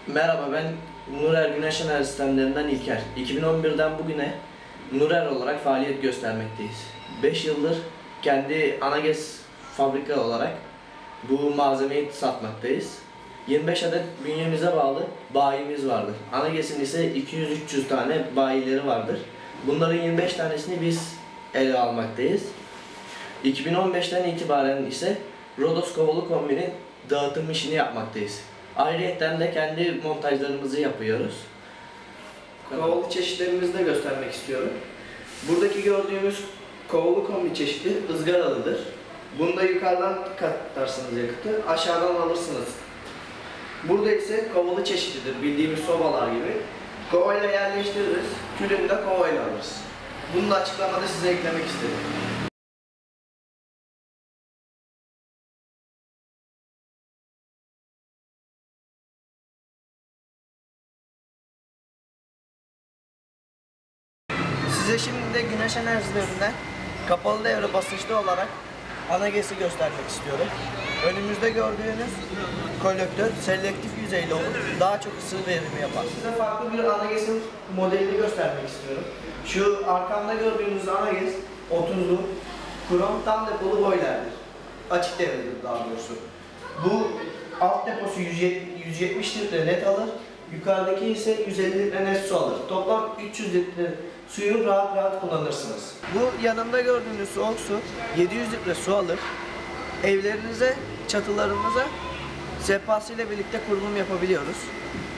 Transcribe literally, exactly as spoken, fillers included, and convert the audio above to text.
Merhaba, ben Nurer Güneş Enerji Sistemlerinden İlker. iki bin on birden bugüne Nurer olarak faaliyet göstermekteyiz. beş yıldır kendi Anagez fabrika olarak bu malzemeyi satmaktayız. yirmi beş adet bünyemize bağlı bayimiz vardır. Anagez'in ise iki yüz üç yüz tane bayileri vardır. Bunların yirmi beş tanesini biz ele almaktayız. iki bin on beşten itibaren ise Rodos Kovalı Kombi'nin dağıtım işini yapmaktayız. Ayrıyeten de kendi montajlarımızı yapıyoruz. Kovalı çeşitlerimizi de göstermek istiyorum. Buradaki gördüğümüz kovalı kombi çeşidi ızgaralıdır. Bunda yukarıdan katarsınız yakıtı, aşağıdan alırsınız. Burada ise kovalı çeşididir, bildiğimiz sobalar gibi. Kovayla yerleştiririz, külünü de kovayla alırız. Bunu da açıklamada size eklemek istedim. Size şimdi de güneş enerjilerinden kapalı devre basınçlı olarak Anagez'i göstermek istiyorum. Önümüzde gördüğünüz kolektör selektif yüzeyli olup daha çok ısı verimi yapar. Size farklı bir Anagez'in modelini göstermek istiyorum. Şu arkamda gördüğünüz Anagez otuzlu krom tam depolu boilerdir. Açık devredir daha doğrusu. Bu alt deposu yüz yetmiş litre net alır. Yukarıdaki ise yüz elli litre net su alır. Toplam üç yüz litre suyu rahat rahat kullanırsınız. Bu yanımda gördüğünüz soğuk su yedi yüz litre su alır. Evlerinize, çatılarınıza sehpası ile birlikte kurulum yapabiliyoruz.